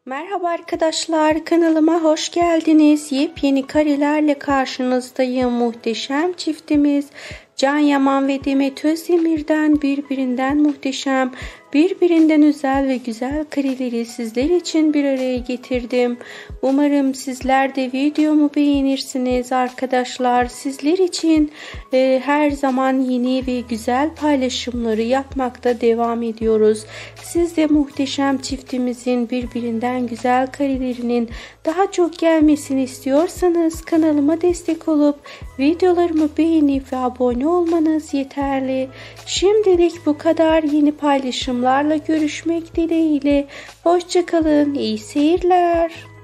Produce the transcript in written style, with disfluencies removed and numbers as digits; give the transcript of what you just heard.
Merhaba arkadaşlar, kanalıma hoş geldiniz. Yepyeni karelerle karşınızdayım. Muhteşem çiftimiz Yaman ve Demet Özdemir'den birbirinden muhteşem, birbirinden özel ve güzel kareleri sizler için bir araya getirdim. Umarım sizler de videomu beğenirsiniz arkadaşlar. Sizler için her zaman yeni ve güzel paylaşımları yapmakta devam ediyoruz. Siz de muhteşem çiftimizin birbirinden güzel karelerinin daha çok gelmesini istiyorsanız kanalıma destek olup videolarımı beğenip ve abone olmanız yeterli. Şimdilik bu kadar. Yeni paylaşımlarla görüşmek dileğiyle. Hoşça kalın. İyi seyirler.